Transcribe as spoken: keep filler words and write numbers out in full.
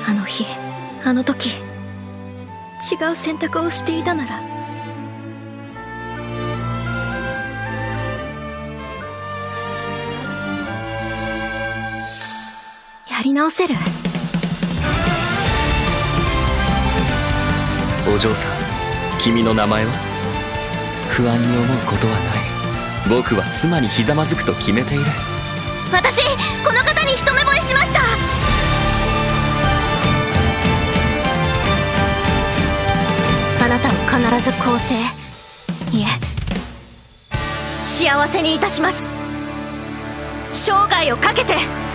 あの日、あの時、違う選択をしていたなら、やり直せる。 お嬢さん、君の名前は？不安に思うことはない。僕は妻にひざまずくと決めている。 私、この方に一目惚れしました。あなたを必ず更生、いえ、幸せにいたします。生涯をかけて。